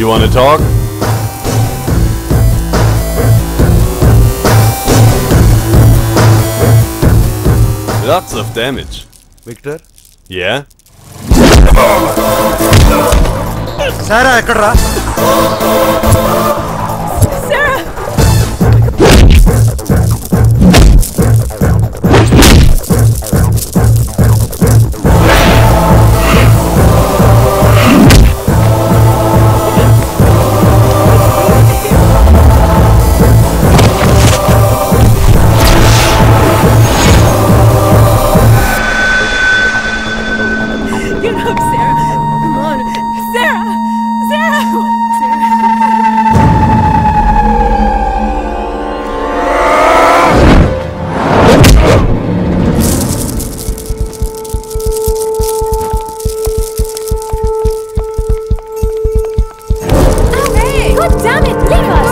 want to talk? Lots of damage. Victor? Yeah? Sarah, ekkadra? Sarah! Get up, Sarah! Come on! Sarah! Sarah! Hey! God damn it! Leave us!